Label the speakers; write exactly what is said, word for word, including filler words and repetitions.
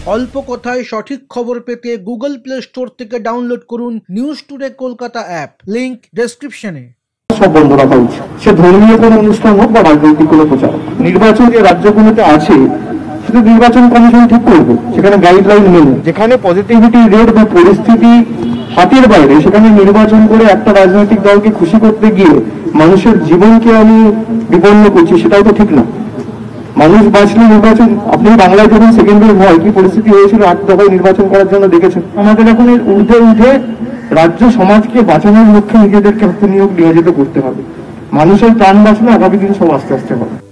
Speaker 1: অল্প কথায় সঠিক খবর পেতে গুগল প্লে স্টোর থেকে ডাউনলোড করুন News Today Kolkata app, link ডেসক্রিপশনে।
Speaker 2: সব বন্ধ রাখা উচিত, সে ধর্মীয় কোনো অনুষ্ঠান হোক বা রাজনৈতিক কোনো প্রচার। নির্বাচন যে রাজ্যগুলোতে আছে সেটা নির্বাচন কমিশন ঠিক করবে, সেখানে গাইডলাইন মেনে। যেখানে পজিটিভিটি রেট বা পরিস্থিতি হাতের বাইরে, সেখানে নির্বাচন করে একটা রাজনৈতিক দলকে খুশি করতে গিয়ে মানুষের জীবনকে আমি বিপন্ন করছি, সেটাও তো ঠিক না। মানুষ বাঁচলে নির্বাচন, আপনি বাংলায় যখন সেকেন্ড ওয়েভ হয় কি পরিস্থিতি হয়েছিল, আট দফায় নির্বাচন করার জন্য দেখেছেন। আমাদের এখন এর ঊর্ধ্বে উঠে রাজ্য সমাজকে বাঁচানোর লক্ষ্যে নিজেদেরকে আত্মনিয়োগ নিয়োজিত করতে হবে। মানুষের প্রাণ বাঁচলে আগামী দিন সব আস্তে আস্তে হবে।